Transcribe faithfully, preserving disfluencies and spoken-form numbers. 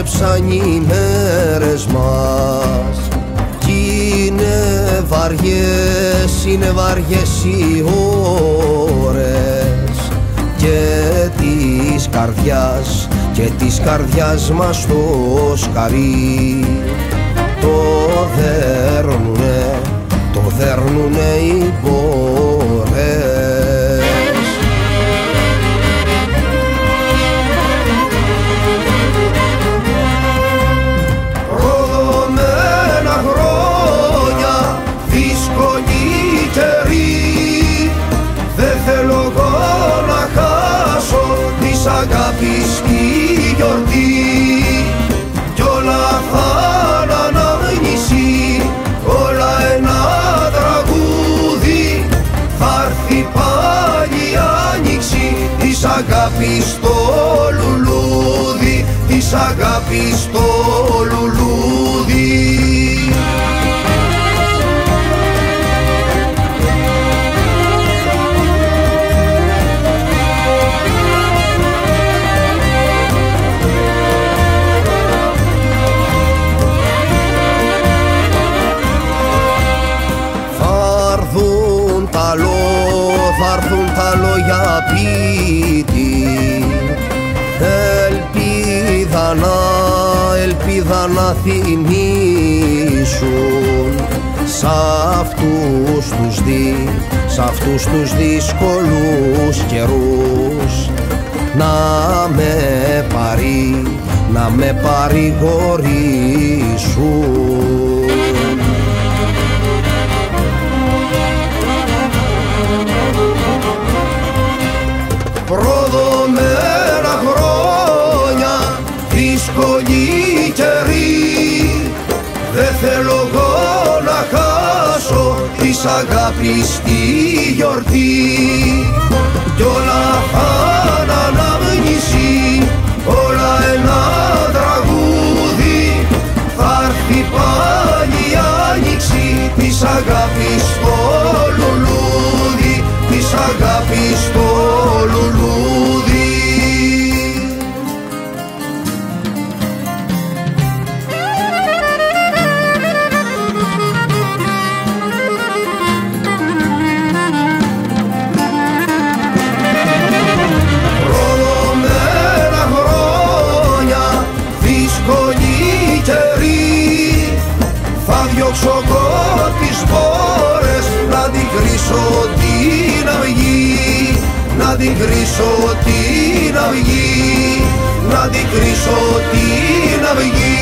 μάζεψαν οι μέρες μας κι είναι βαριές, είναι βαριές οι ώρες και της καρδιάς, και της καρδιάς μας το σκαρί το δέρνουνε, το δέρνουνε οι πόρες. Αγάπης τη γιορτή κι όλα θα αναμνήσει, όλα ένα τραγούδι, θα έρθει πάλι η άνοιξη της αγάπης το λουλούδι, της αγάπης το λουλούδι. Θα έρθουν τα λόγια πίτι, ελπίδα να, ελπίδα να θυμίσουν σ' αυτούς τους δι, σ' αυτούς τους δύσκολους καιρούς να με παρή, να με παρηγορήσουν. Προδομένα χρόνια, δύσκολη καιρή, δε θέλω εγώ να χάσω της αγάπης τη γιορτή κι όλα θα αναμνήσει, όλα ένα τραγούδι, θα έρθει πάλι η άνοιξη της αγάπης το λουλούδι, της αγάπης το λουλούδι. Προδομένα χρόνια, δύσκολη καιρή, θα διώξω εγώ τις πόρες να την κρίσω την αυγή, να την κρίσω την αυγή, να την κρίσω την αυγή.